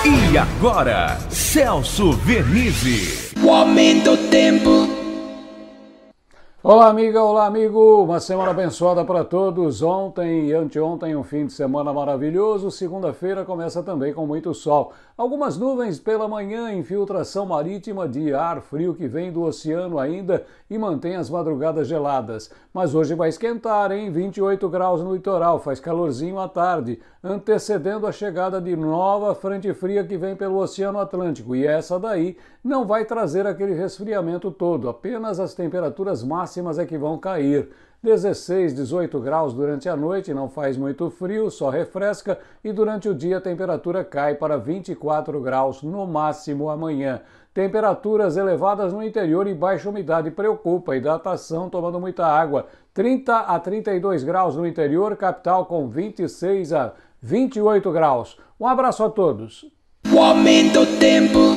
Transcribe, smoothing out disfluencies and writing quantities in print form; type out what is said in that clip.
E agora, Celso Vernizzi. O aumento do tempo. Olá amiga, olá amigo, uma semana abençoada para todos. Ontem e anteontem um fim de semana maravilhoso, segunda-feira começa também com muito sol. Algumas nuvens pela manhã, infiltração marítima de ar frio que vem do oceano ainda e mantém as madrugadas geladas. Mas hoje vai esquentar, hein? 28 graus no litoral, faz calorzinho à tarde, antecedendo a chegada de nova frente fria que vem pelo Oceano Atlântico. E essa daí não vai trazer aquele resfriamento todo, apenas as temperaturas máximas é que vão cair. 16, 18 graus durante a noite, não faz muito frio, só refresca, e durante o dia a temperatura cai para 24 graus no máximo amanhã. Temperaturas elevadas no interior e baixa umidade preocupa, hidratação tomando muita água. 30 a 32 graus no interior, capital com 26 a 28 graus. Um abraço a todos. O aumento do tempo.